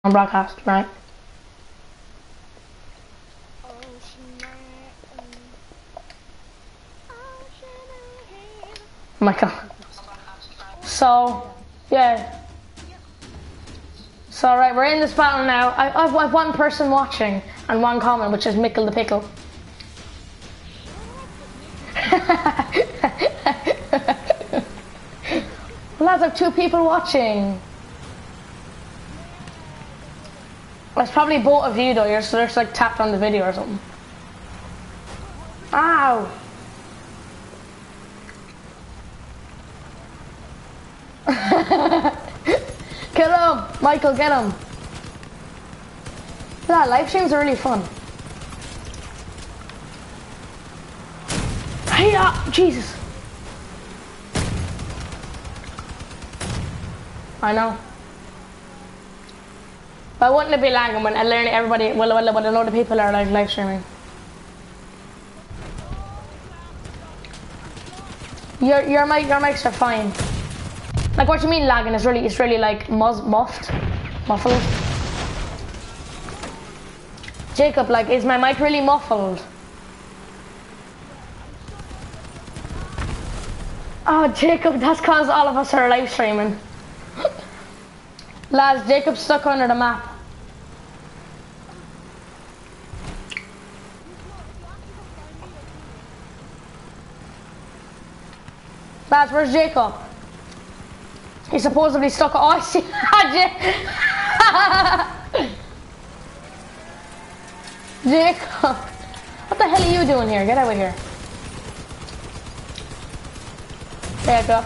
on broadcast, right? Michael. So, yeah. So, right, we're in this battle now. I've one person watching and one comment, which is Mickle the Pickle. Lads, I have 2 people watching. It's probably both of you though. You're just like tapped on the video or something. Ow! Get him! Michael, get him! Yeah, live streams are really fun. Hey, Jesus! I know. But wouldn't it be lagging when everybody, well, a lot of people are like live streaming? Your mics are fine. Like, what you mean lagging? It's really like muffled. Jacob, like, is my mic really muffled? Oh, Jacob, that's cause all of us are live streaming. Lads, Jacob's stuck under the map. Lads, where's Jacob? He's supposedly stuck. Oh, I see. Jacob, what the hell are you doing here? Get over here. There you go.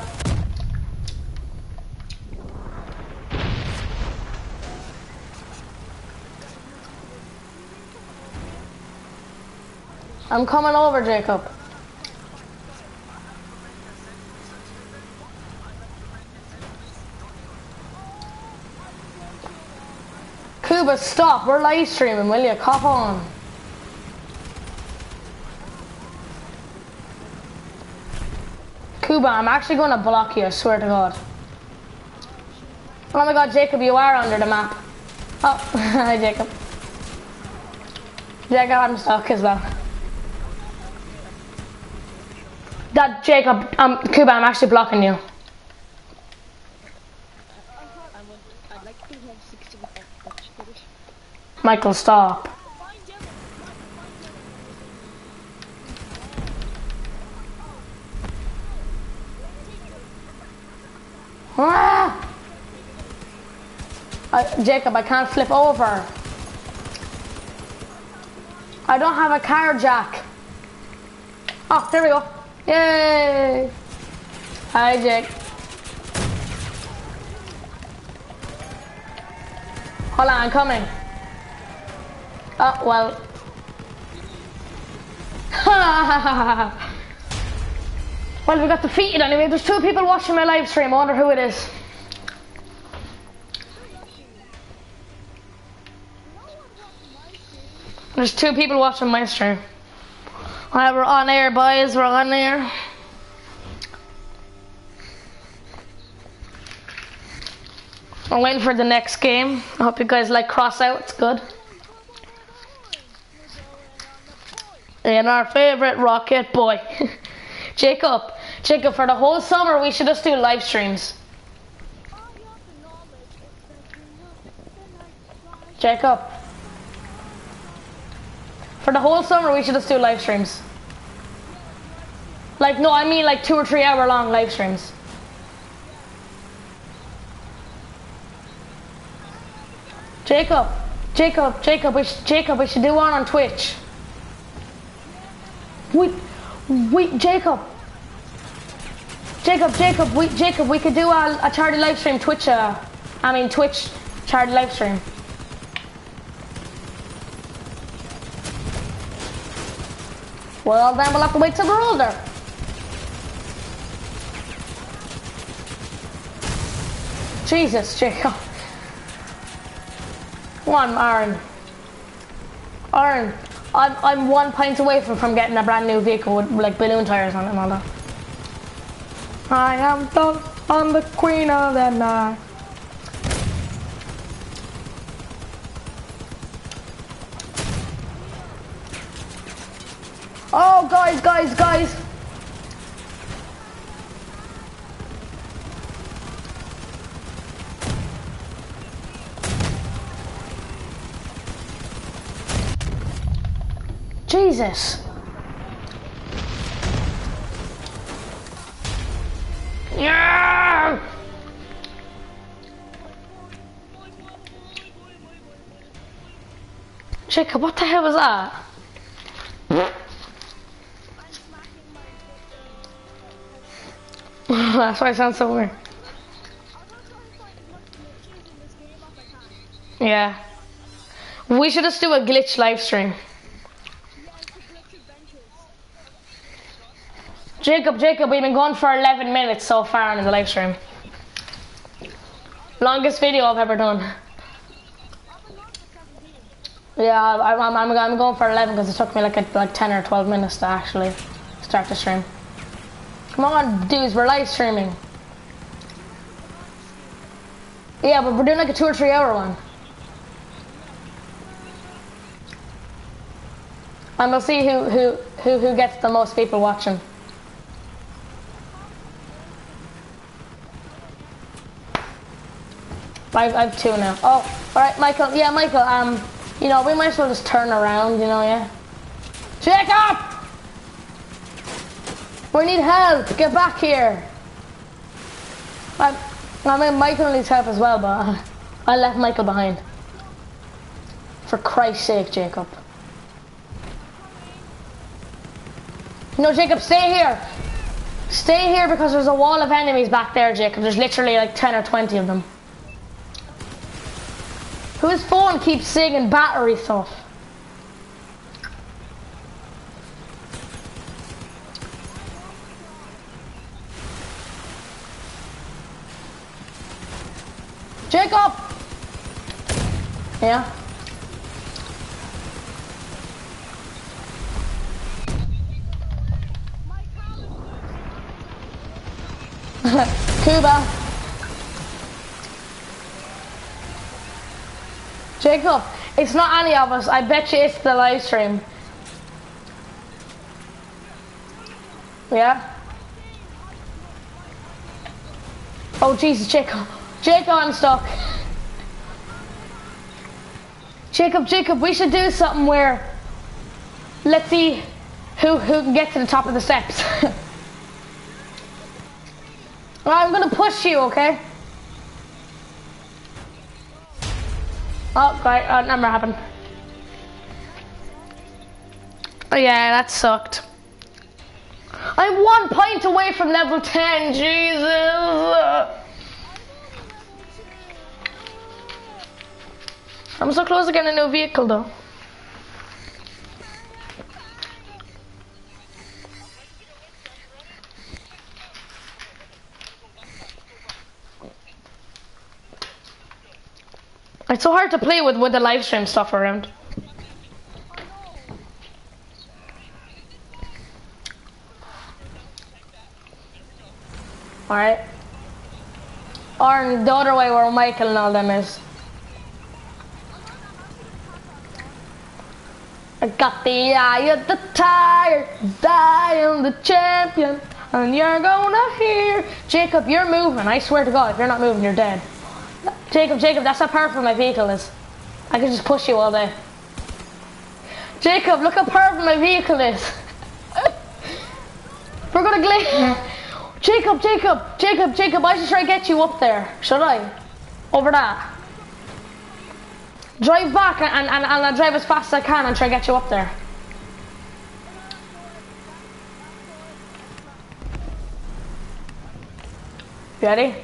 I'm coming over, Jacob. Kuba, stop. We're live streaming, will you? Cop on. Kuba, I'm actually going to block you, I swear to God. Oh my God, Jacob, you are under the map. Oh, hi, Jacob. Jacob, I'm stuck as well. Jacob, Kuba, I'm actually blocking you. Michael, stop. Ah! Jacob, I can't flip over. I don't have a car jack. Oh, there we go. Yay! Hi, Jake. Hold on, I'm coming. Oh, well. Well, we got defeated anyway. There's 2 people watching my live stream. I wonder who it is. There's 2 people watching my stream. Alright, we're on air, boys. We're on air. I'm waiting for the next game. I hope you guys like Cross Out. It's good. And our favorite Rocket Boy. Jacob, for the whole summer we should just do live streams. Jacob. For the whole summer we should just do live streams. Like, no, I mean like 2 or 3 hour long live streams. Jacob, we should do one on Twitch. Jacob, we could do a charity live stream, Twitch charity live stream. Well, then we'll have to wait till we're older. Jesus, Jacob. Come on, Aaron. I'm 1 pint away from getting a brand new vehicle with like balloon tires on it and all that. I am the queen of the night. guys. Jesus. Yeah! Jacob, what the hell was that? That's why it sounds so weird. Yeah. We should just do a glitch live stream. Jacob, we've been going for 11 minutes so far in the live stream. Longest video I've ever done. Yeah, I'm going for 11 because it took me like 10 or 12 minutes to actually start the stream. Come on, dudes, we're live streaming. Yeah, but we're doing like a 2 or 3 hour one. And we'll see who gets the most people watching. I've 2 now. Oh, alright, Michael. Yeah, Michael, you know, we might as well just turn around, you know, yeah? Jacob! We need help! Get back here! I mean, Michael needs help as well, but I left Michael behind. For Christ's sake, Jacob. No, Jacob, stay here! Stay here because there's a wall of enemies back there, Jacob. There's literally like 10 or 20 of them. Whose phone keeps singing battery stuff? Jacob! Yeah? Cuba. Jacob, it's not any of us. I bet you it's the live stream. Yeah? Oh Jesus, Jacob. Jacob, I'm stuck. Jacob, we should do something where let's see who can get to the top of the steps. I'm gonna push you, okay? Oh, right, that never happened. Oh yeah, that sucked. I'm 1 point away from level 10, Jesus! I'm so close to getting a new vehicle though. It's so hard to play with the live stream stuff around. Alright. Or the other way where Michael and all them is. I got the eye of the tiger, I am the champion, and you're gonna hear. Jacob, you're moving. I swear to God, if you're not moving, you're dead. Jacob, that's how powerful my vehicle is. I can just push you all day. Jacob, look how powerful my vehicle is. We're gonna glitch. Jacob, I should try to get you up there. Should I? Over that. Drive back and I'll drive as fast as I can and try to get you up there. You ready?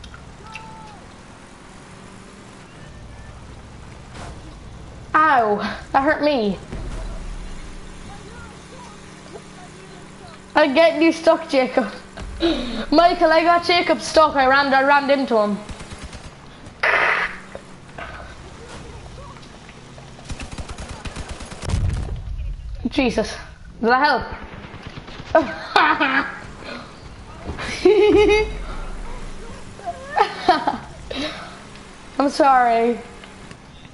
Ow, that hurt me. I'm getting you stuck, Jacob. Michael, I got Jacob stuck. I rammed into him. Jesus, did that help? I'm sorry.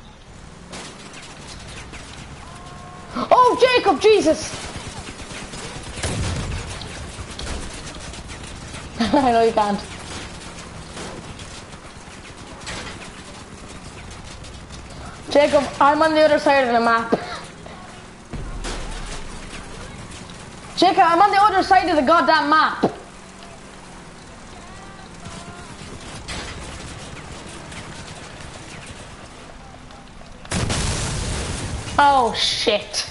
Oh, Jacob, Jesus! I know you can't. Jacob, I'm on the other side of the map. Jacob, I'm on the other side of the goddamn map. Oh shit.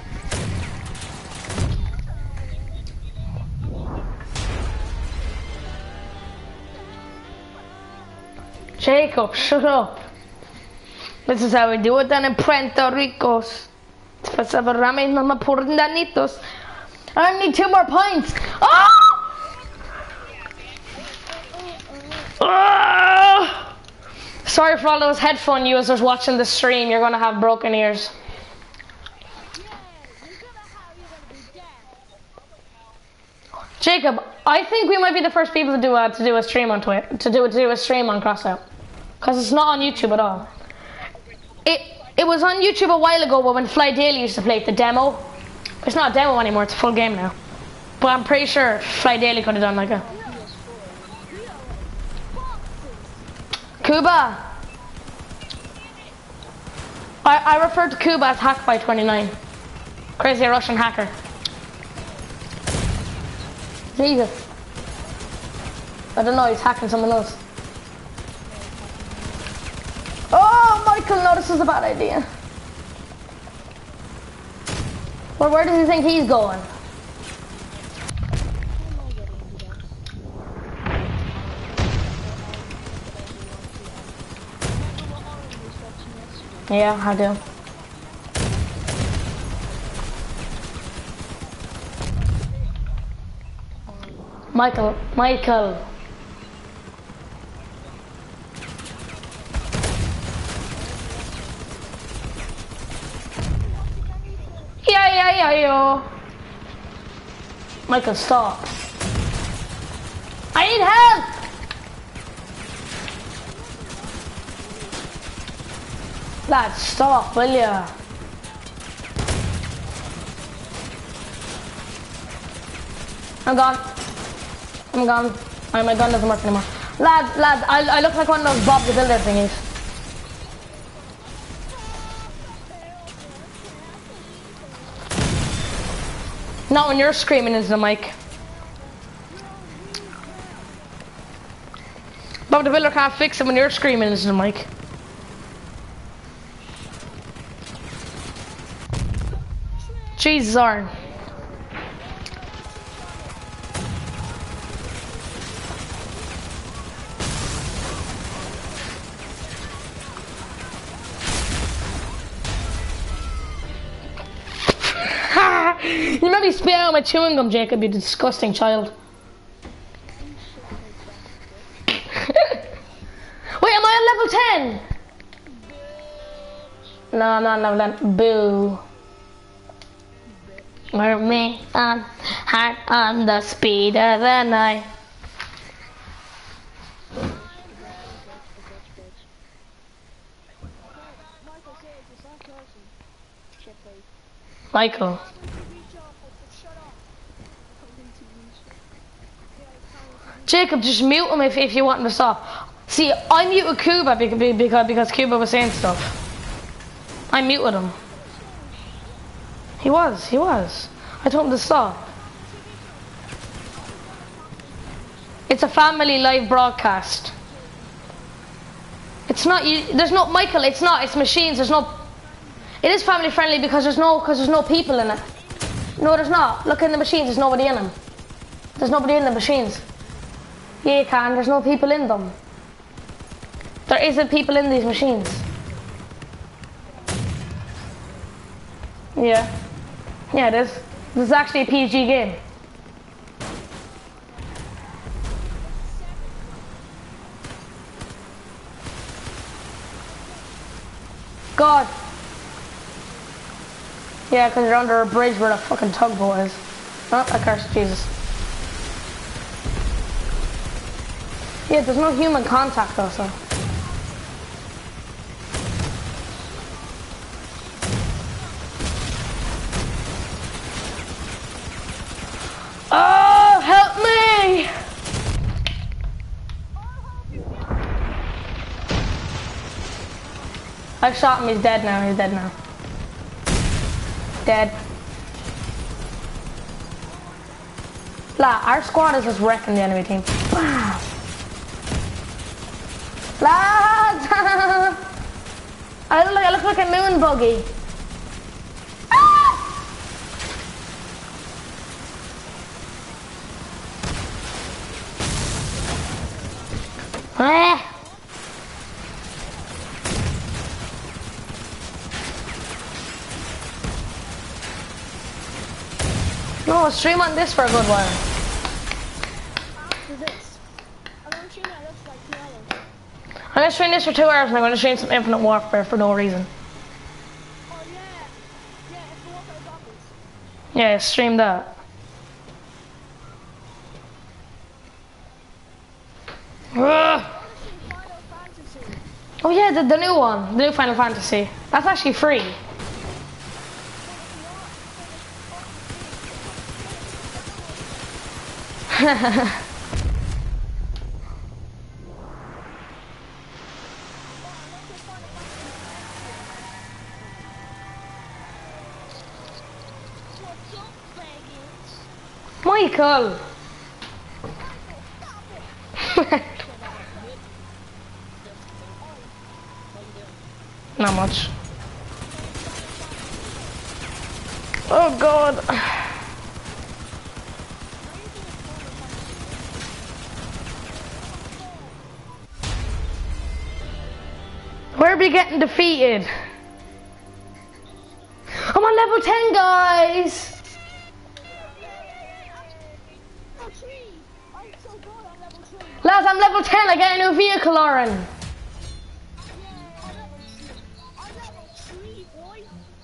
Jacob, shut up. This is how we do it down in Puerto Ricos. Pasaba ramen, mama purdanitos. I need 2 more points. Oh! Oh! Sorry for all those headphone users watching the stream. You're gonna have broken ears. Jacob, I think we might be the first people to do a stream on Twitter, to do a stream on Crossout, because it's not on YouTube at all. It was on YouTube a while ago, but when Fly Daily used to play it, the demo. It's not a demo anymore; it's a full game now. But I'm pretty sure Fly Daily could have done like a Cuba. I refer to Cuba as HackBy29. Crazy Russian hacker. Jesus. I don't know, he's hacking someone else. Oh, Michael, no, this is a bad idea. Well, where does he think he's going? Yeah, I do. Michael. Yeah. Michael, stop. I need help! Lad, stop, will ya? I'm gone. My gun doesn't work anymore. Lad, I look like one of those Bob the Builder thingies. Not when you're screaming into the mic. Bob the Builder can't fix it when you're screaming into the mic. Jesus, Arn. You made me spit out my chewing gum, Jacob, you disgusting child. Wait, am I on level 10? No, I'm not on level 10. Boo. We're me on heart on the speed of the night. Michael. Jacob, just mute him if you want him to stop. See, I muted Cuba because Cuba was saying stuff. I muted him. He was. I told him to stop. It's a family live broadcast. It's not you. There's no Michael. It's not. It's machines. There's no. It is family friendly because there's no people in it. No, there's not. Look in the machines. There's nobody in them. There's nobody in the machines. Yeah, you can. There's no people in them. There isn't people in these machines. Yeah. Yeah, it is. This is actually a PG game. God. Yeah, because you're under a bridge where the fucking tugboat is. Oh, I cursed Jesus. Yeah, there's no human contact though, so. Oh, help me! I shot him, he's dead now, he's dead now. Dead. La, our squad is just wrecking the enemy team. Wow. Lads! I look like a moon buggy. Ah! Ah! No, stream on this for a good while. After this, I'm gonna stream that looks like 2 hours. I'm gonna stream this for 2 hours and I'm gonna stream some Infinite Warfare for no reason. Oh yeah, yeah, it's the Warfare Zombies. Yeah, stream that. Ugh. I'm gonna stream Final Fantasy. Oh yeah, the new one, the new Final Fantasy. That's actually free. What's up, faggots? Michael! Not much. Oh god. Where are we getting defeated? I'm on level 10, guys! Oh, 3! I'm so good, I'm level 3. Lads, I'm level 10, I get a new vehicle, Lauren. Yeah, I'm level 3, boy.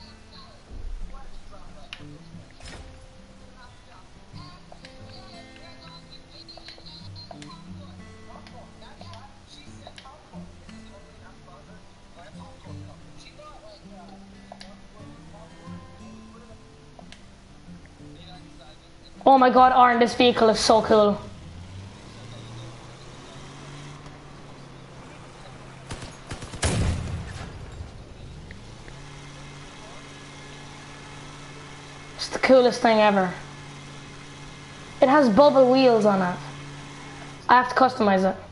Oh my god, Aaron, this vehicle is so cool. It's the coolest thing ever. It has bubble wheels on it. I have to customize it.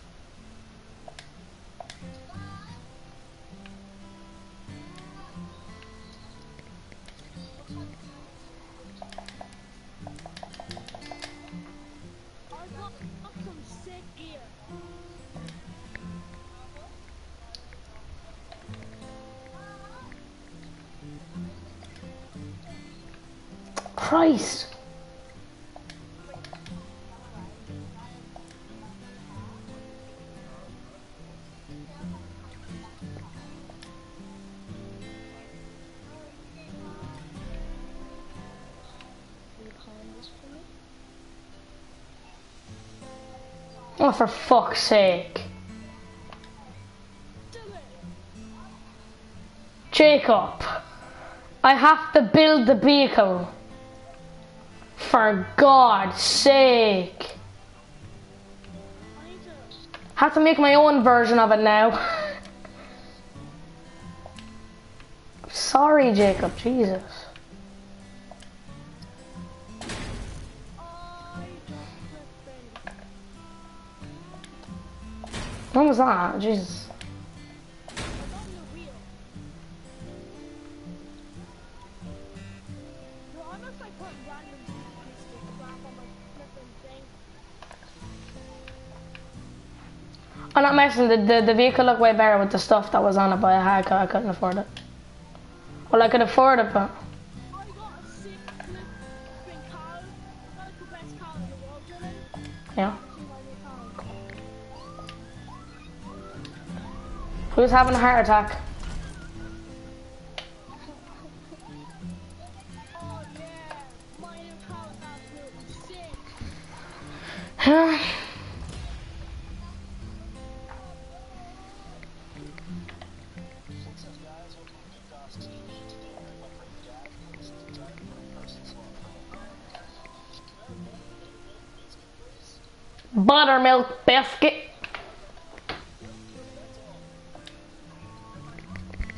I got some sick gear. Christ. Oh, for fuck's sake. Jacob, I have to build the vehicle. For God's sake. I need to... Have to make my own version of it now. Sorry, Jacob, Jesus. When was that? Jesus. I'm not messing. The vehicle looked way better with the stuff that was on it, but I couldn't afford it. Well, I could afford it, but. Yeah. Who's having a heart attack? Huh? Buttermilk biscuit.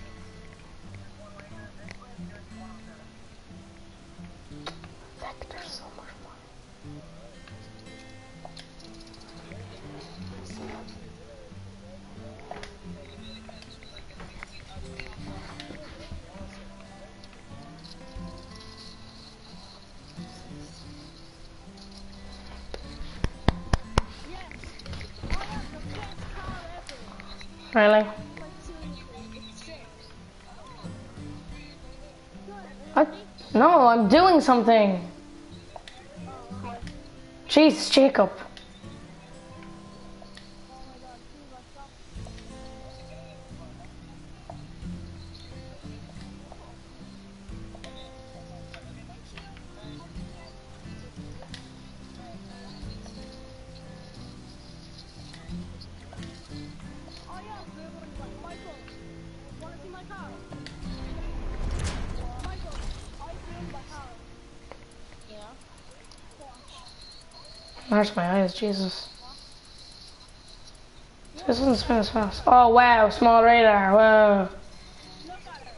Really? Like, seriously, it's sick. What? No, I'm doing something. Oh, okay. Jesus, Jacob. Oh my god, please, like, stop. Oh yeah, Michael, wanna see my car? Michael, I built my car. Yeah. Watch. Where's my eyes? Jesus. This doesn't spin as fast. Oh wow, small radar. Whoa. Look at it.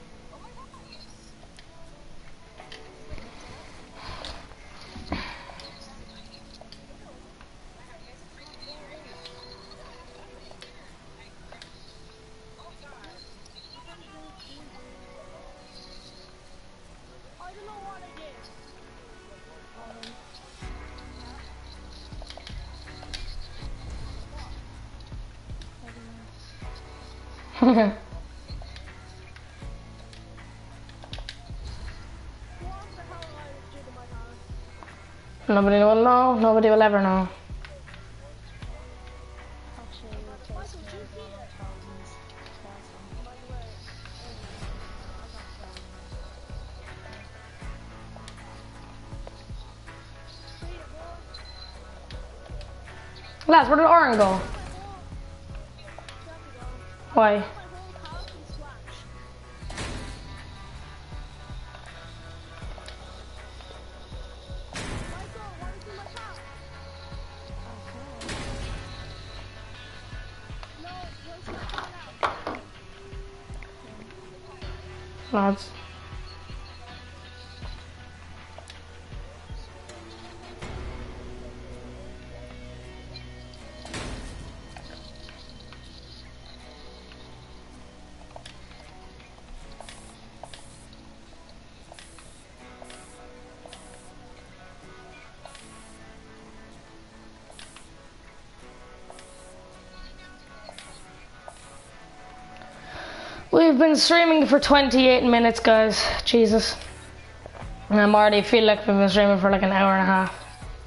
I don't know what I did. What the hell I did to my car? Nobody will know. Nobody will ever know. Michael, do you see it? By the way, see it, bro? Lads, where did Oren go? Why? My whole car's been scratched. Michael, wanna see my car? No, wanna see my car now? Lads. We've been streaming for 28 minutes, guys. Jesus. And I'm already feel like we've been streaming for like an hour and a half.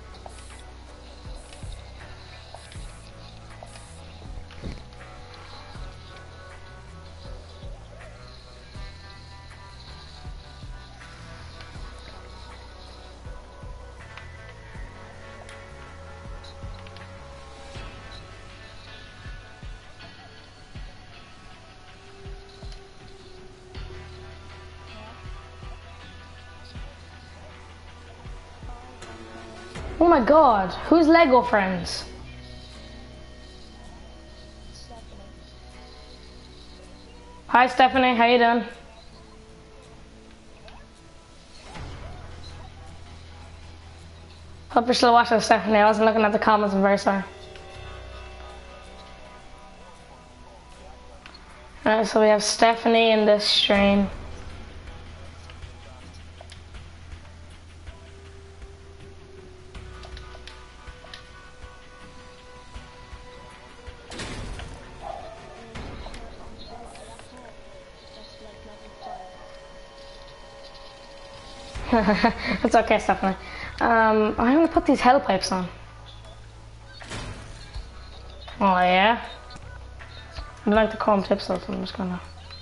Oh my god, who's Lego friends? Hi Stephanie, how you doing? Hope you're still watching, Stephanie. I wasn't looking at the comments, I'm very sorry. Alright, so we have Stephanie in this stream. It's okay, Stephanie. I'm gonna put these hell pipes on. Oh yeah. I like the chrome tips though, so I'm just gonna.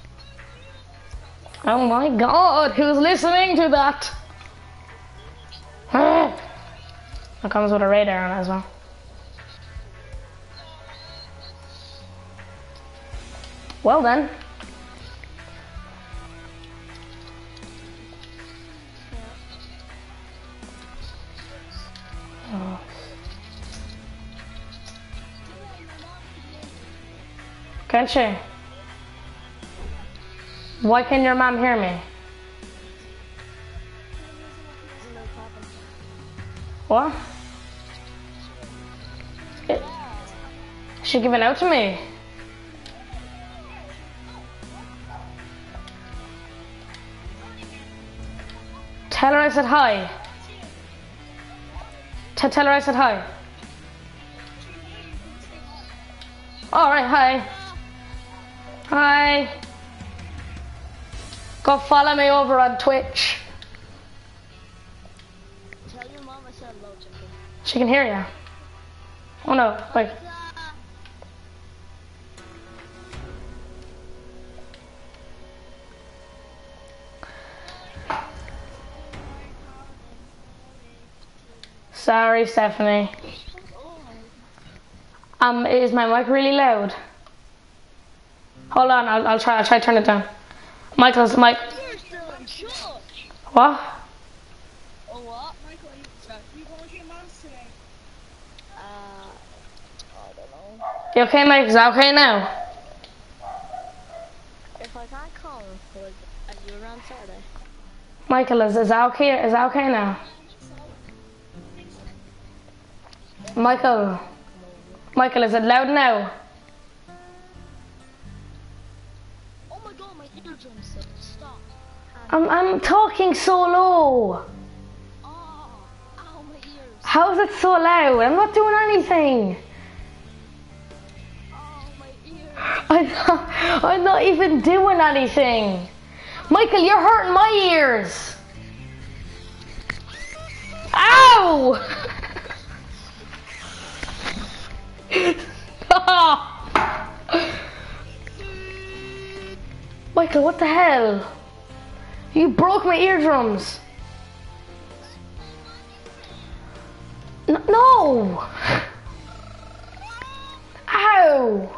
Oh my god, who's listening to that? It comes with a radar on it as well. Well then. Oh. Can't she? Why can your mom hear me? What? Is she giving out to me? Tell her I said hi. Tell her I said hi. Alright, hi. Hi. Go follow me over on Twitch. Tell your mom I said hello, chicken. She can hear you. Oh no, wait. Sorry, Stephanie. Is my mic really loud? Hold on, I'll try to turn it down. Michael's mic. You're still in church. What? Oh, what? Michael, you going to your mom's today? I don't know. You okay, Mike? Is that okay now? If I can't come, like, are you around Saturday? Michael, is that okay? Is that okay now? Michael, is it loud now? Oh my god, my eardrums stop. I'm talking so low. Oh, ow, my ears. How is it so loud? I'm not doing anything. Oh, my ears. I'm not even doing anything. Michael, you're hurting my ears. Ow! Michael, what the hell? You broke my eardrums. No! Ow!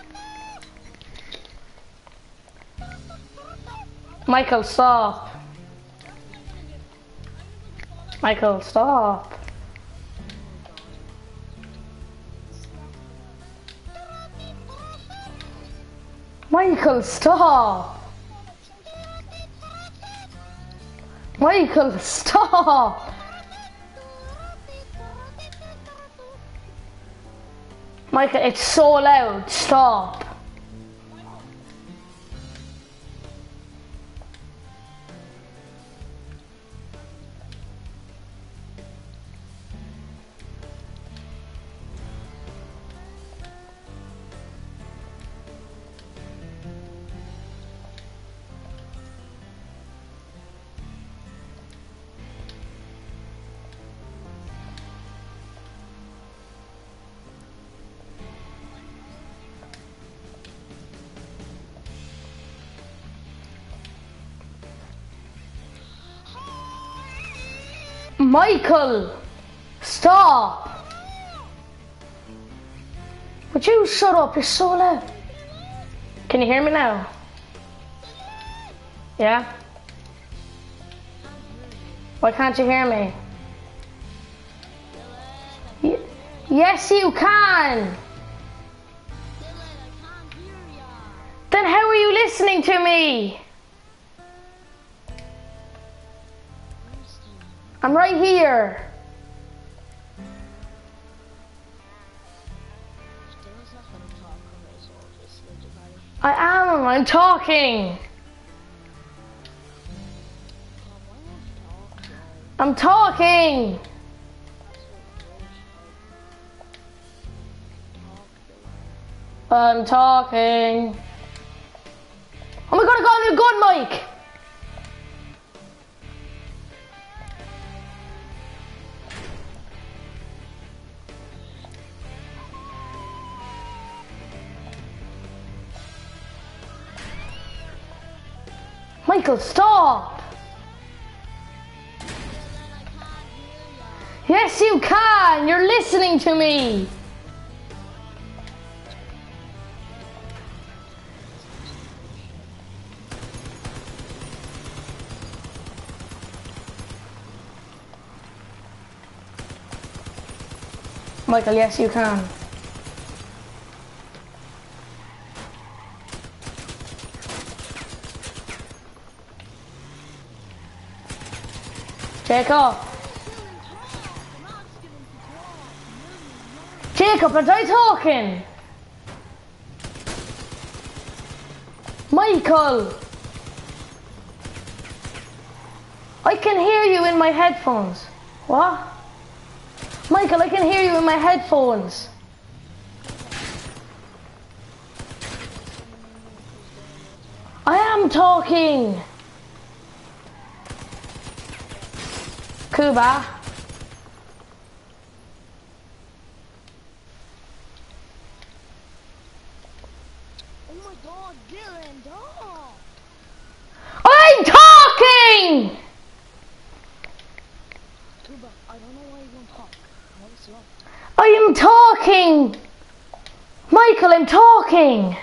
Michael, stop. Michael, stop. Michael, stop! Michael, stop! Michael, it's so loud. Stop. Michael, stop. Would you shut up? You're so loud. Can you hear me now? Yeah? Why can't you hear me? Yes, you can. Then how are you listening to me? I'm right here. I am. I'm talking. I'm talking. I'm talking. Oh my god, I got a new gun mic. Michael, stop! Yes, you can! You're listening to me! Michael, yes, you can. Jacob! Jacob, are they talking? Michael! I can hear you in my headphones. What? Michael, I can hear you in my headphones. am talking. Cuba. Oh my god, Dylan, dog! I'm talking! Cuba, I don't know why you won't talk. No, it's wrong. I am talking! Michael, I'm talking!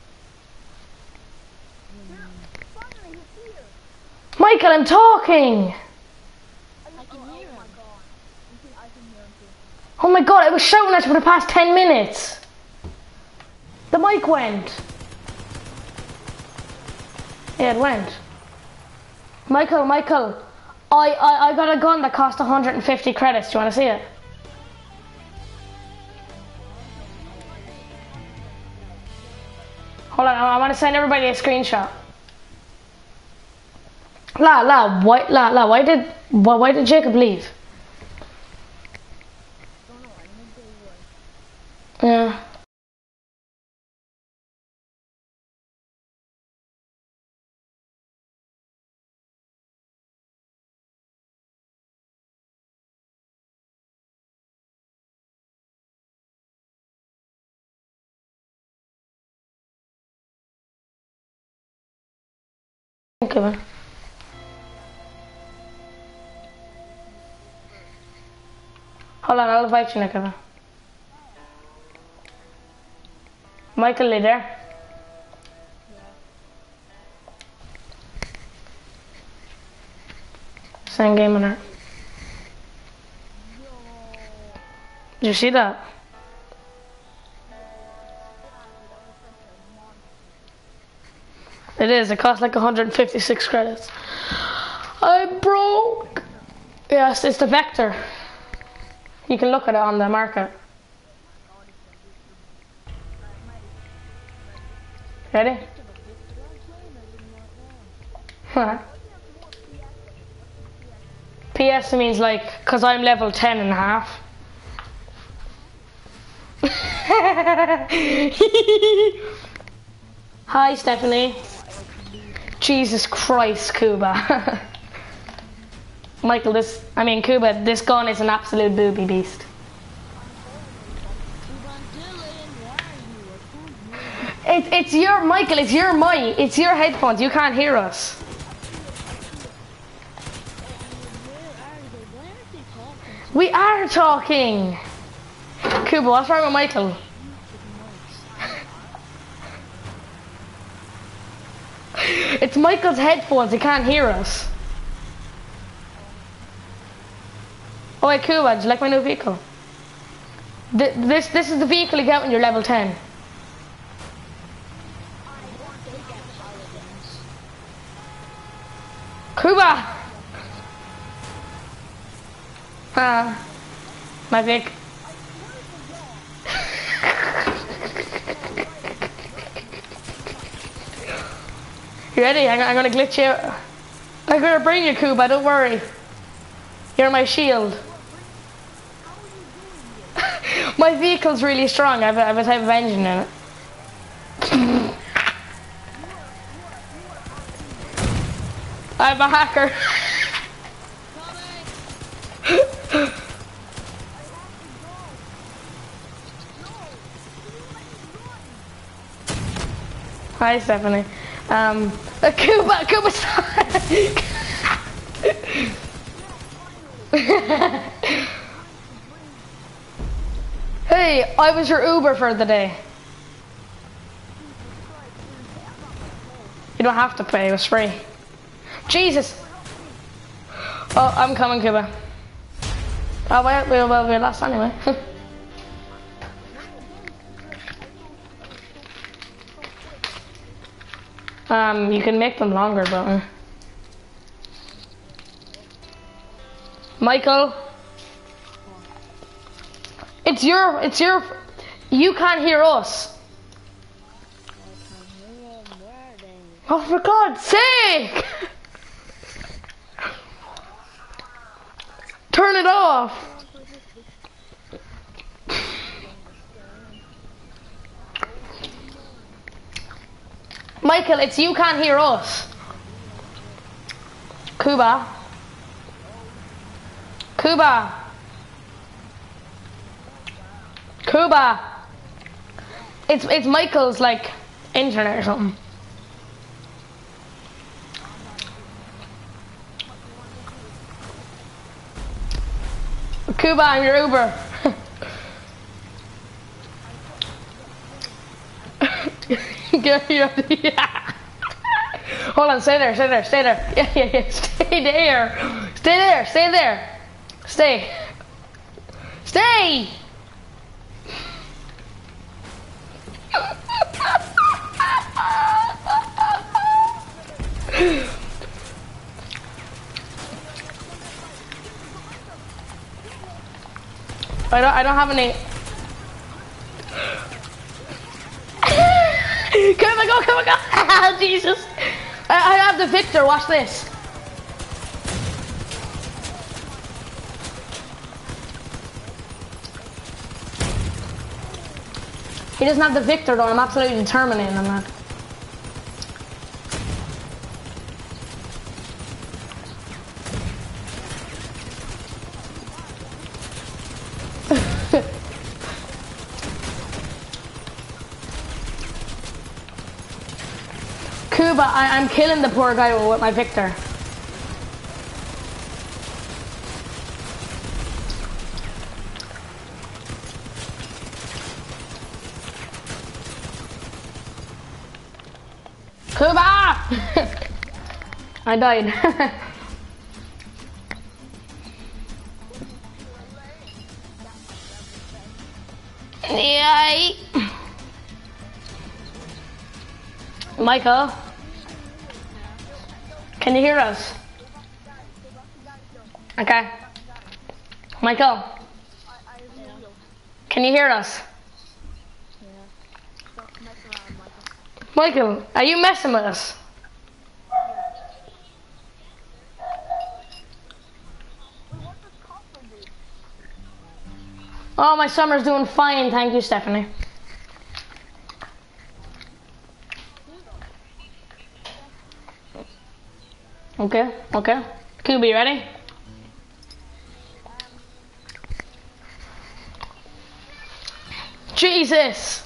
Finally, he's here! Michael, I'm talking! I can hear him. Oh my god. I can hear him too. Oh my god, I was shouting at you for the past 10 minutes! The mic went. Yeah, it went. Michael, I got a gun that cost 150 credits. Do you want to see it? Hold on, I want to send everybody a screenshot. Why did Jacob leave? Don't know, I think they would. Yeah. Okay, man. Hold on, I'll invite you, Nicola. Michael, you there? Same game in her. Did you see that? It is, it costs like 156 credits. I'm broke! Yes, it's the Vector. You can look at it on the market. Ready? Huh? PS means like, cause I'm level 10 and a half. Hi, Stephanie. Jesus Christ, Cuba. Michael, Cuba, this gun is an absolute booby beast. It's your, Michael, it's your mic, it's your headphones, you can't hear us. We are talking. Cuba, what's wrong with Michael? It's Michael's headphones, he can't hear us. Oh wait, Cuba, do you like my new vehicle? This is the vehicle you get when you're level 10. Cuba! My Vic. You ready? I'm gonna glitch you. I'm gonna bring you, Cuba, don't worry. You're my shield. My vehicle's really strong. I have a type of engine in it. I'm a hacker. Hi, Stephanie. Cuba, stop. Hey, I was your Uber for the day. You don't have to pay, it was free. Jesus! Oh, I'm coming, Cuba. Oh, well, we're last anyway. You can make them longer, but... Michael? It's your... You can't hear us. Oh, for God's sake! Turn it off! Michael, it's you can't hear us. Kuba. Kuba. Kuba. It's Michael's like internet or something. Kuba, I'm your Uber. Yeah. Hold on, stay there. Yeah. Stay there. Stay. I don't have any. Come on, go. Jesus. I have the Victor, watch this. He doesn't have the Victor though, I'm absolutely determined on that. Kuba, I'm killing the poor guy with my Victor. Kuba! I died. Yay! Michael? Can you hear us? Okay. Michael? Can you hear us? Michael, are you messing with us? Oh, my summer's doing fine, thank you, Stephanie. Okay. Kuba, you ready? Jesus!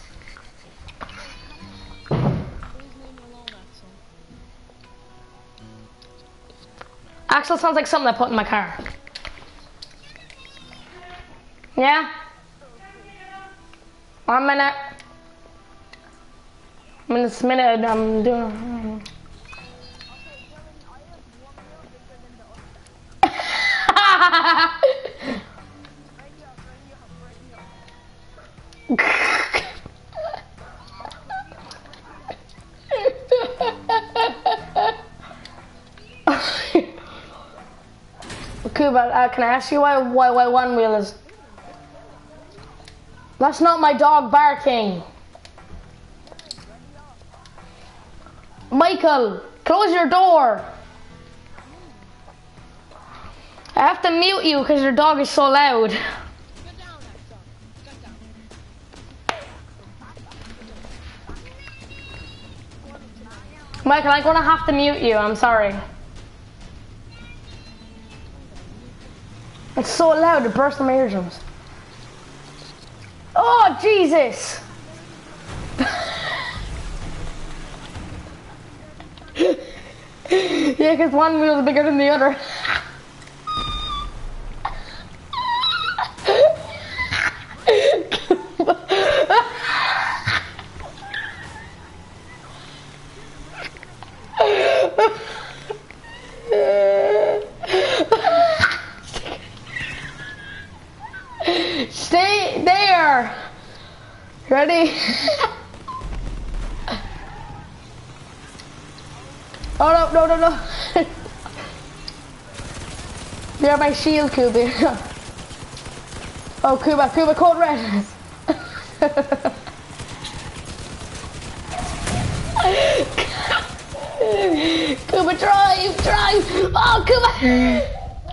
Axel sounds like something I put in my car. Yeah? 1 minute. This minute I'm doing. Kuba, can I ask you why one wheel is... That's not my dog barking. Michael, close your door. I have to mute you because your dog is so loud. Get down, Axel. Get down. Michael, I'm gonna have to mute you, I'm sorry. It's so loud, it bursts my eardrums. Oh, Jesus! Yeah, because one wheel is bigger than the other. Stay there. Ready? Oh no. You're my shield, Kuba. Oh, Kuba, code red. Kuba, drive. Oh, Kuba.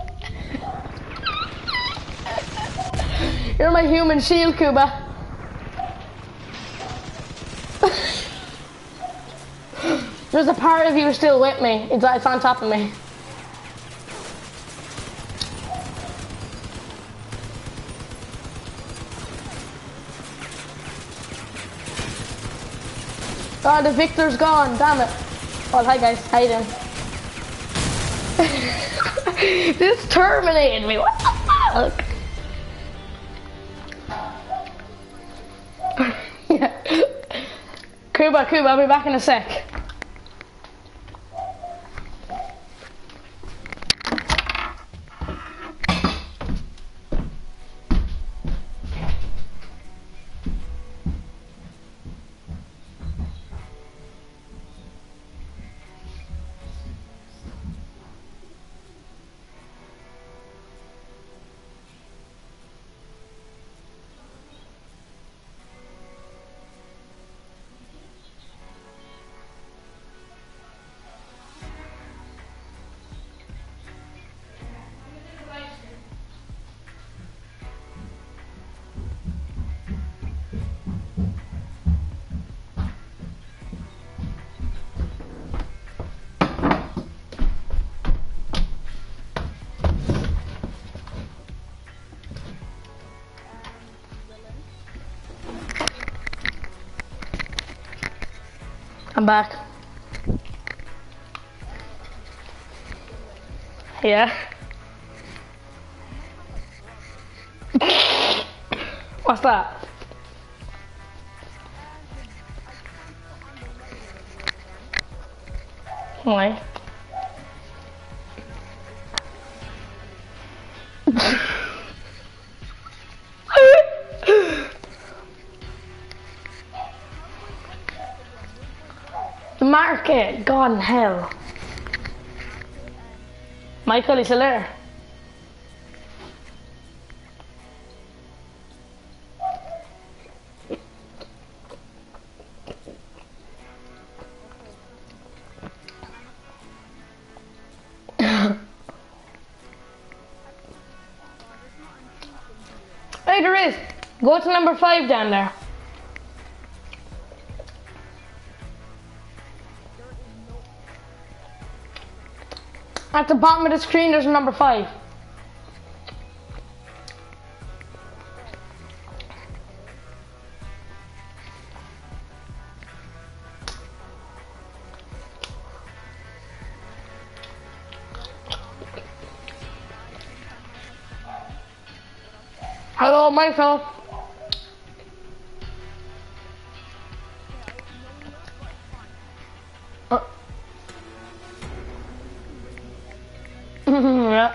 You're my human shield, Kuba. There's a part of you still with me. It's on top of me. Oh, the Victor's gone. Damn it. Oh, hi guys. How you doing? This terminated me. What the fuck? Yeah. Kuba, I'll be back in a sec. I'm back. Yeah. What's that? Why? The market, God in hell. Michael, is still there? Hey, there is. Go to number 5 down there. At the bottom of the screen, there's a number 5. Hello, Michael. Yeah.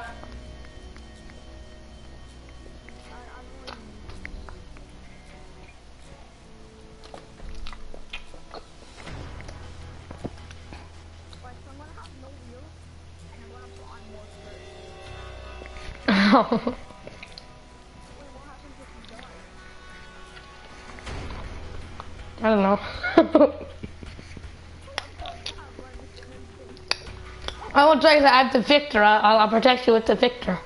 I don't know. I won't try to add the Victor. I'll protect you with the Victor.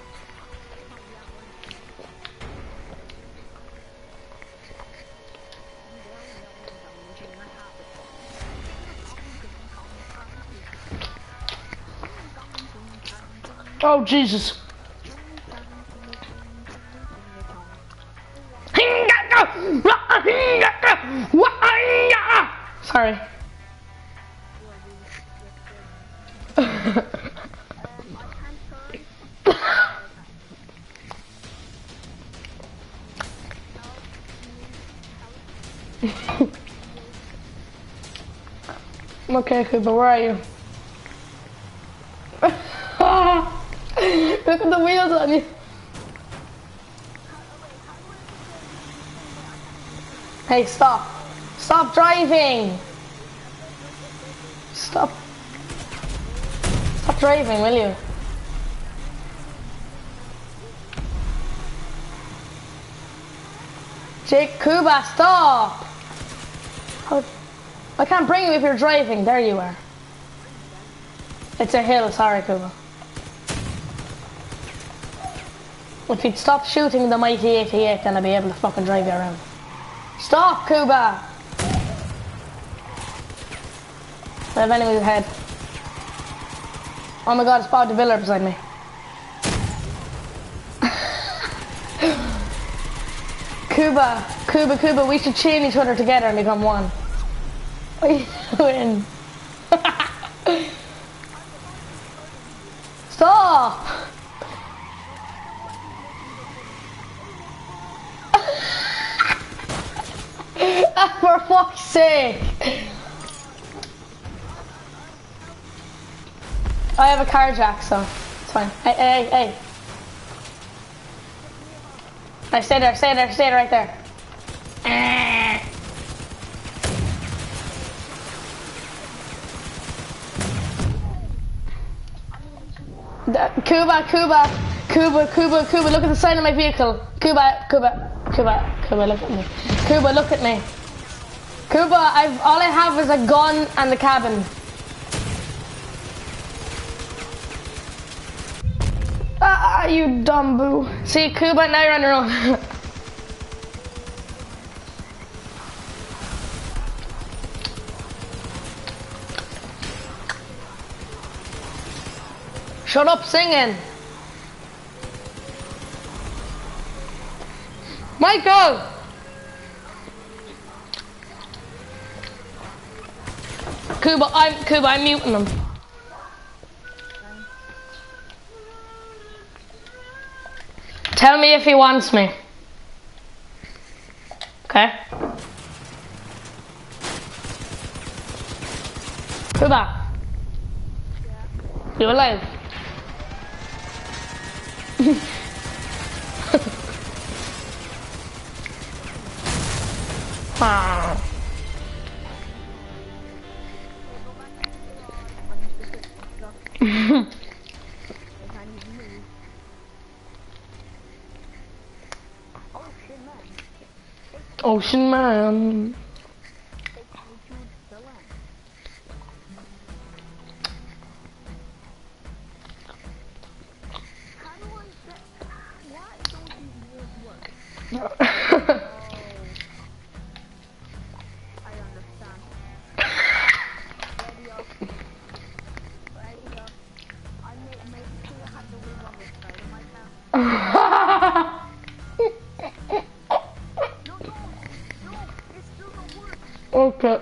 Oh, Jesus. Sorry. Okay, Cooper, where are you? Look at the wheels on you. Hey, stop. Stop driving. Stop. Stop driving, will you? Jake, Kuba, stop. How? I can't bring you if you're driving. There you are. It's a hill, sorry, Kuba. If you'd stop shooting the mighty 88, then I'd be able to fucking drive you around. Stop, Kuba! I have enemies ahead. Oh my god, it's Bob the Builder beside me. Kuba, we should chain each other together and become one. We win. Stop! For fuck's sake! I have a car jack, so it's fine. Hey. I stay there, right there. Kuba, look at the sign of my vehicle. Kuba, look at me. Kuba, look at me. Kuba, all I have is a gun and the cabin. You dumb boo. See, Kuba, now you're on your own. Shut up singing. Michael! Kuba, I'm muting him. Tell me if he wants me. Okay? Kuba. You alive? Ocean Man. Okay.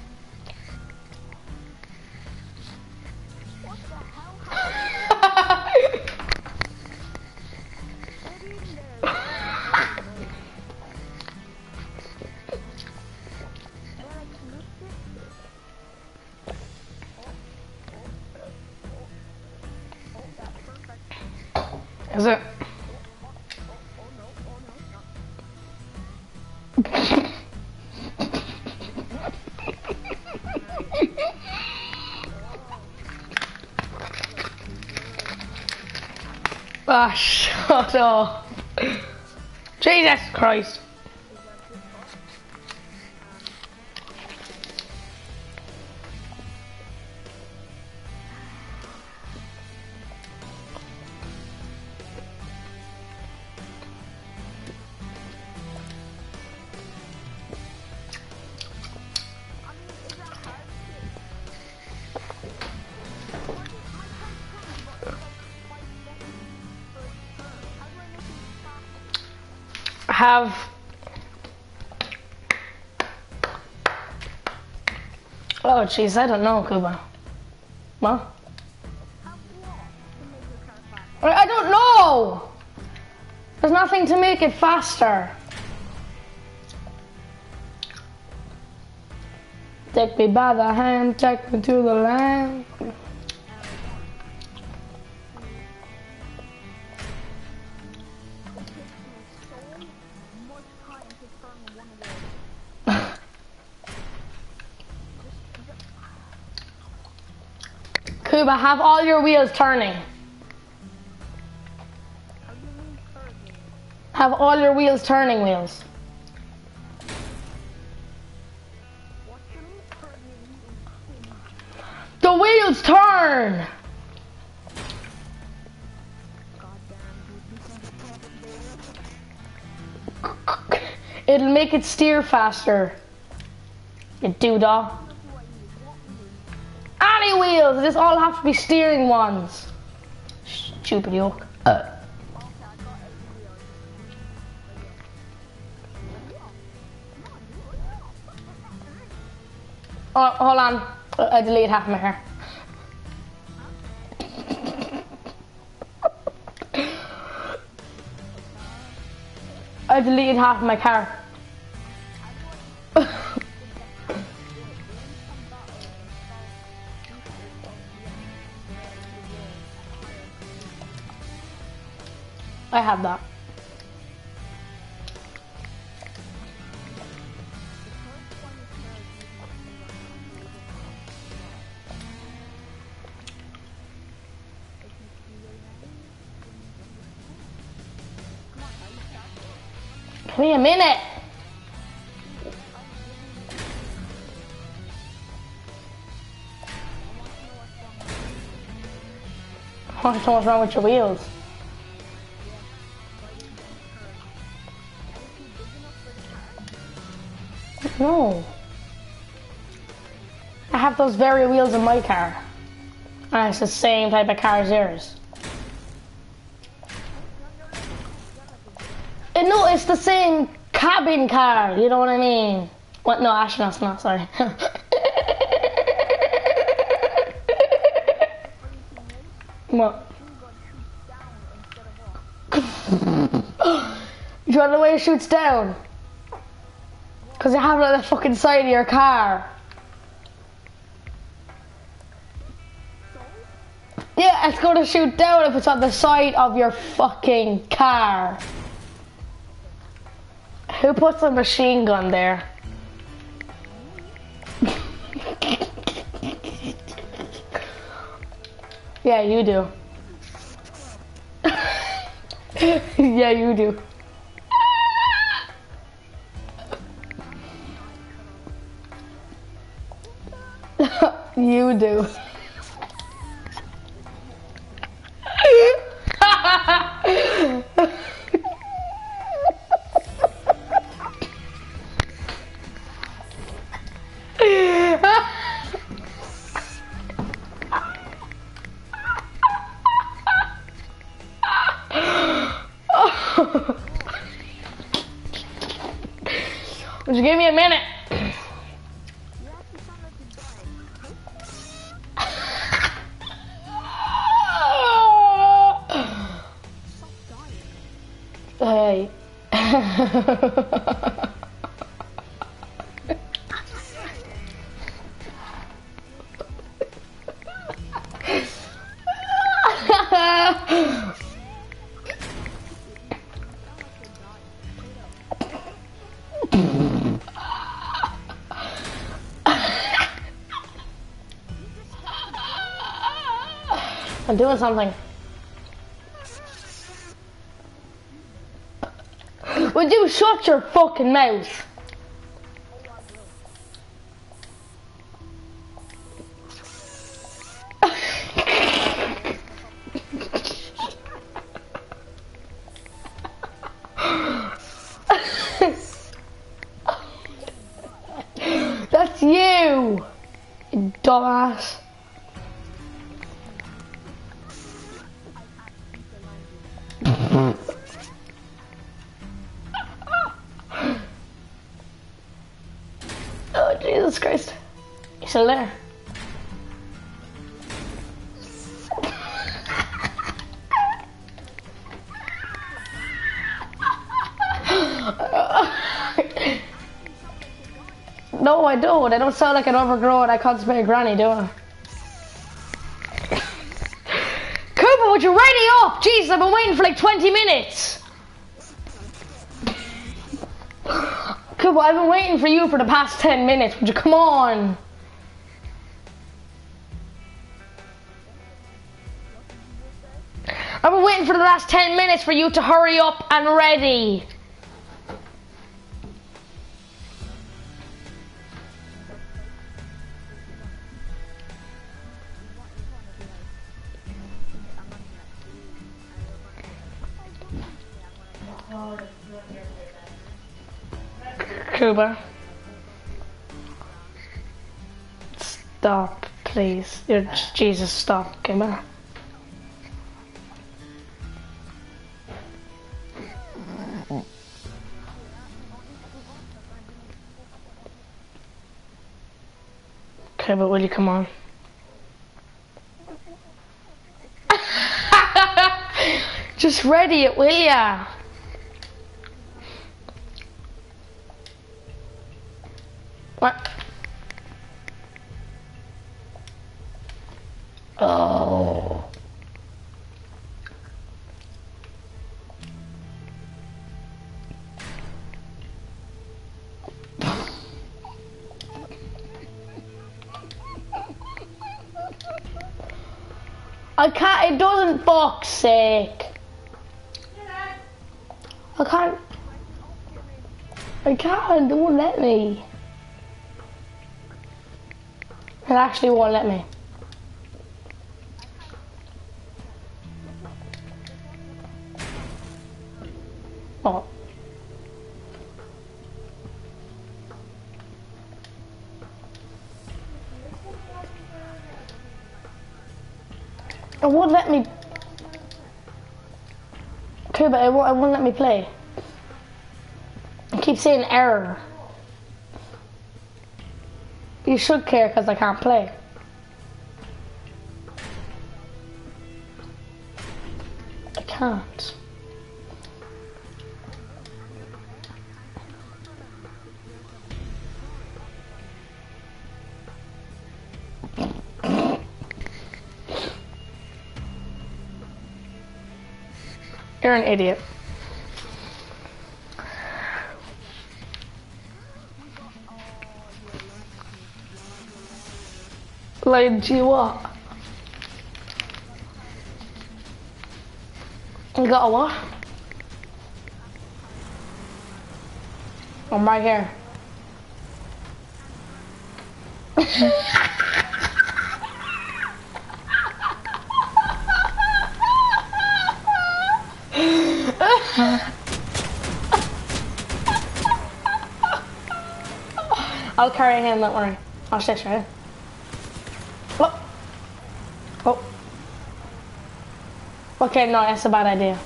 Is it? Ah, shut up. Jesus Christ. Have oh jeez, I don't know, Kuba. What? I don't know. There's nothing to make it faster. Take me by the hand, take me to the land. Kuba, have all your wheels turning. Have all your wheels turning wheels. The wheels turn! It'll make it steer faster. You doodah. any wheels. They just all have to be steering ones. Stupid yoke. Oh, hold on. I deleted half my hair. I deleted half of my car. I have that. Give me a minute. Oh, so what's wrong with your wheels? No. I have those very wheels in my car. And it's the same type of car as yours. No, it's the same cabin car, you know what I mean? What? No, actually, that's not, sorry. What? Do you want the way it shoots down? Because you have it on the fucking side of your car. Yeah, it's going to shoot down if it's on the side of your fucking car. Who puts a machine gun there? Yeah, you do. Yeah, you do. You do. Would you give me a minute? Hey. I'm doing something. Would you shut your fucking mouth? That's you, you dumbass. Oh, Jesus Christ. You still there? No, I don't. I don't sound like an overgrown, I constipated granny, do I? Cooper, would you ready up? Jesus, I've been waiting for like 20 minutes. Cooper, I've been waiting for you for the past 10 minutes. Would you come on? I've been waiting for the last 10 minutes for you to hurry up and ready. Cooper. Stop, please. Jesus, stop. Come back. Okay, but will you come on? Just ready it, will ya? What? Oh. I can't, it doesn't, fuck's sake. I can't, it won't let me. It actually won't let me. Oh. It won't let me. Okay, but it won't let me play. I keep saying error. You should care because I can't play. I can't. You're an idiot. Like, gee, what? You got a what? I'm right here. I'll carry him, don't worry. Watch this, right? Look. Oh. Okay, no, that's a bad idea.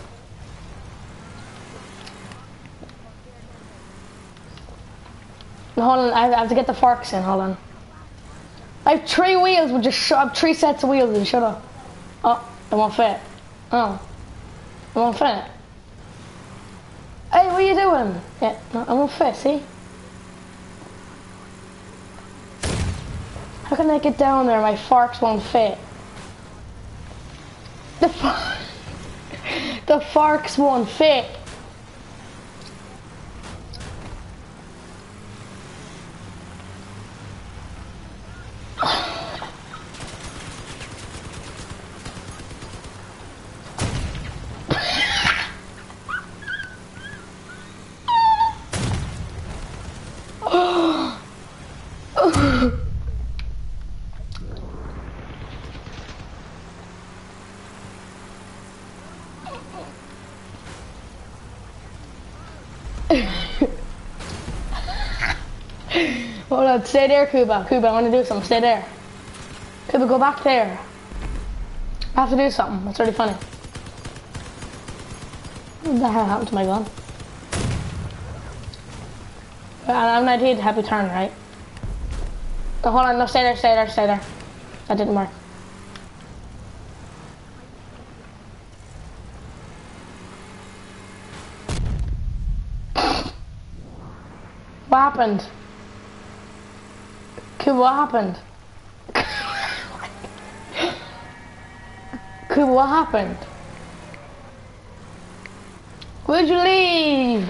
Hold on, I have to get the forks in, hold on. I have 3 wheels, but just I have 3 sets of wheels and shut up. Oh, it won't fit. Oh. It won't fit. Hey, what are you doing? Yeah, no, it won't fit, see? How can I get down there? My forks won't fit. The forks won't fit. Hold on, stay there, Kuba. Kuba, I want to do something. Stay there. Kuba, go back there. I have to do something. It's really funny. What the hell happened to my gun? I have an idea to happy turn, right? Oh, hold on, no, stay there, stay there, stay there. That didn't work. What happened? Kuba, what happened? Kuba, what happened? Where'd you leave?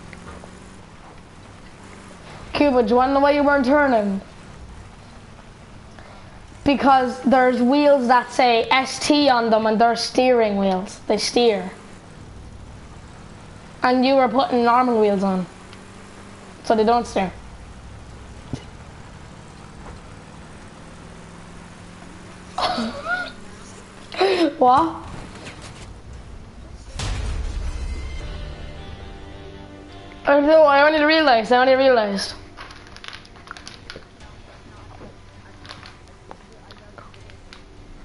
Kuba, do you want to know why you weren't turning? Because there's wheels that say ST on them and they're steering wheels. They steer. And you were putting normal wheels on. So they don't steer. What? I know, I only realized.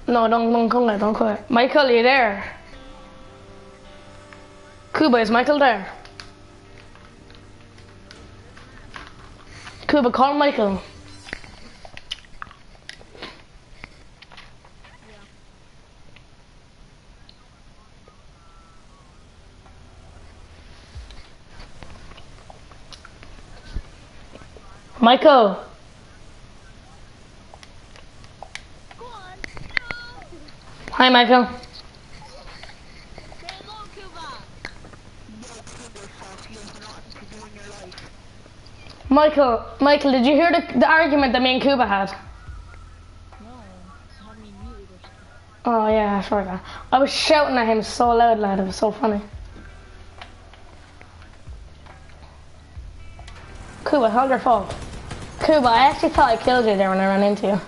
No, don't quit, don't quit. Michael, are you there? Kuba, is Michael there? Kuba, call Michael. Michael. Go on. Hi, Michael. Say hello, Cuba. Michael, did you hear the argument that me and Kuba had? No, have me muted or something. Oh yeah, sorry man. I was shouting at him so loud, lad. It was so funny. Kuba, hold your phone. Kuba, I actually thought I killed you there when I ran into you.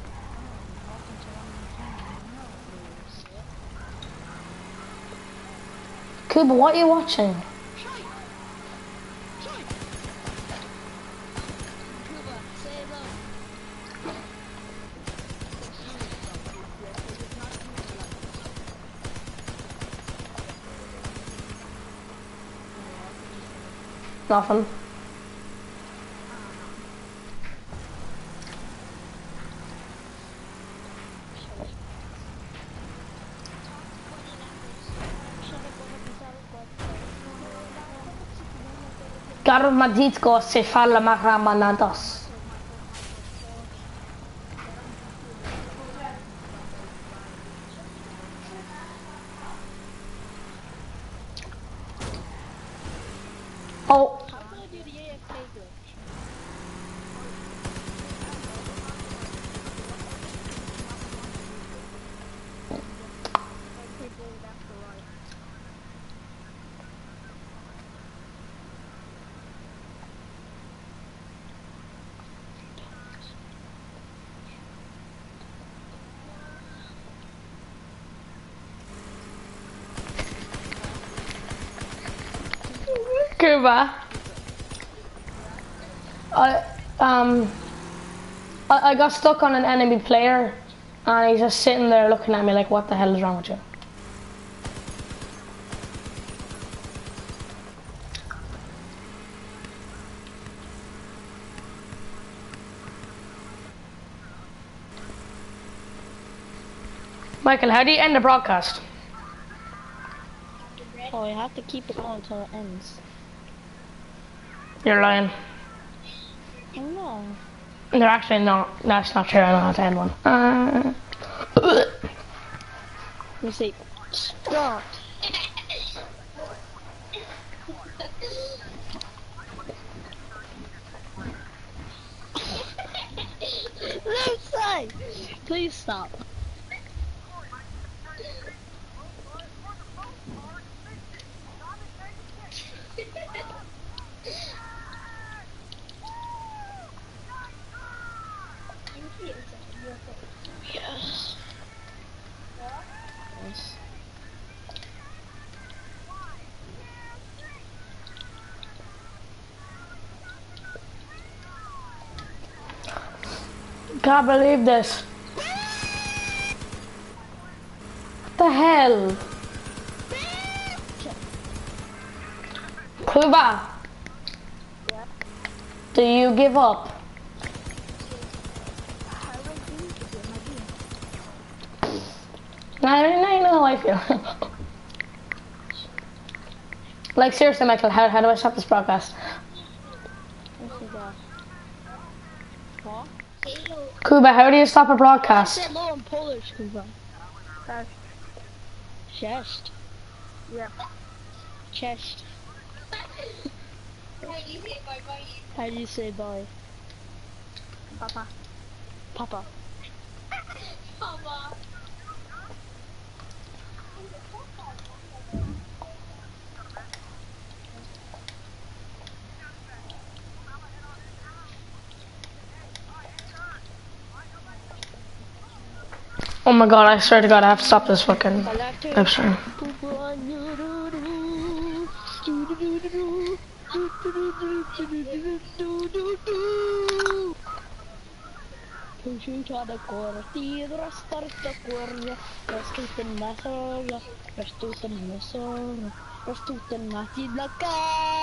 Kuba, what are you watching? Cuba, say hello. Nothing. Garmaditko se falla mahramanados. Oh, How can I do the AFK glitch? Kuba. I got stuck on an enemy player, and he's just sitting there looking at me like, "What the hell is wrong with you?" Michael, how do you end the broadcast? Oh, you have to keep it on until it ends. You're lying. Oh no. They're actually not. That's not true. I know how to end one. You say, stop. Left side! Please stop. Yes. Yes. Can't believe this. What the hell? Kuba, do you give up? Now you know how I feel. Like seriously, Michael, how do I stop this broadcast? What? Kuba, how do you stop a Say broadcast? hello in Polish, Kuba. Chest. Yeah. Chest. How do you say bye? Papa. Papa. Oh my god, I swear to god, I have to stop this fucking live stream. Uscita cortito, restarta corja, restuten masala, restuten masala, restuten mati la